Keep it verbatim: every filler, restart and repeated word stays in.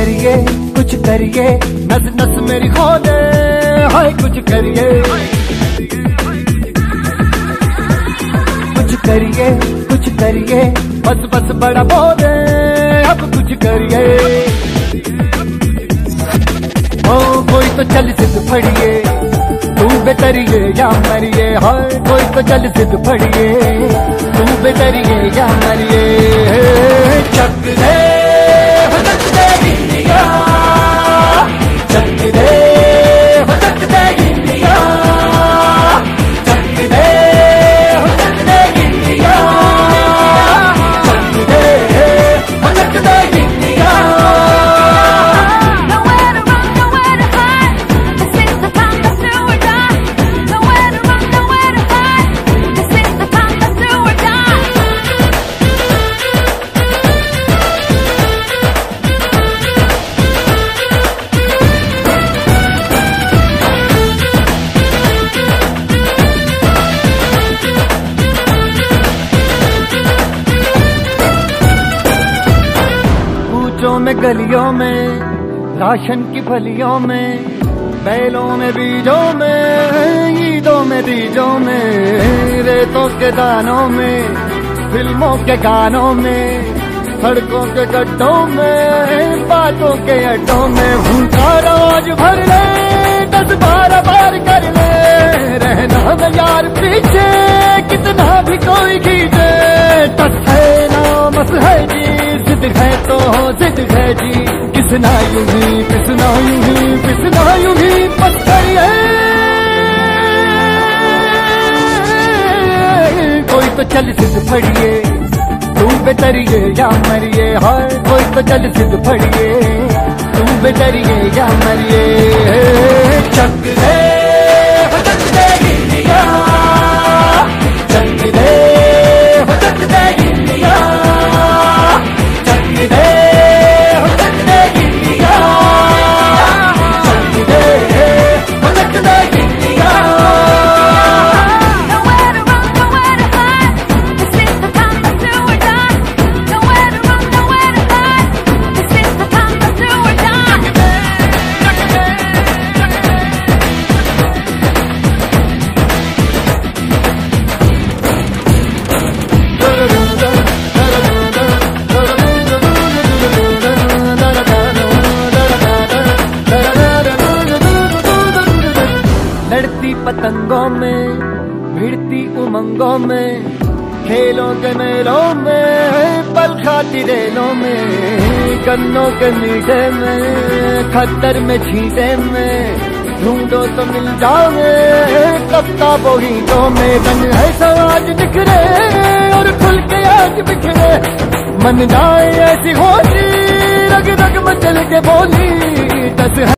करिए कुछ करिए, नस नस मेरी खो दे, हाय कुछ करिए कुछ करिए कुछ करिए, बस बस बड़ा बोले अब कुछ करिए। ओ कोई तो चल सिद्ध फड़िए, तू बेतरिए या मरिए, हाय कोई तो चल सिद्ध फड़िए, तू बेतरिए या मरिए। चक दे चक दे इंडिया, चक दे चक दे इंडिया, चक दे चक दे इंडिया, चक दे चक दे इंडिया। में गलियों में, राशन की फलियों में, बैलों में बीजों में, ईदों में बीजों में, रेतों के दानों में, फिल्मों के गानों में, सड़कों के गड्ढों में, बातों के अड्डों में, भूखा रोज भर ले, दस बारह बार कर ले, रहना में यार पीछे कितना भी कोई खींचे। तस है नामस है जी, जिद है तो जिद है जी, किसना यूं ही पिसना यूं ही पिसना यूं ही बस करिए। कोई तो चल सिद्ध फड़िए, तू बेतरिए या मरिए, हाय कोई तो चल सिद्ध फड़िए, तू बेतरिए या मरिए। चक दे चक दे इंडिया, चक दे चक दे इंडिया, चक दे चक दे इंडिया, चक दे चक दे इंडिया। लड़ती पतंगों में, भिड़ती उमंगों में, खेलों के मेलों में, पल खाती रेलों में, गन्नों के मीठे में, खद्दर में छींटे में, ढूंढो तो मिल जाओगे कफ्ता बोहीटों में। रंग है समाज बिखरे और खुल के आज बिखरे, मन जाए ऐसी होली, रग रग मचल के बोली।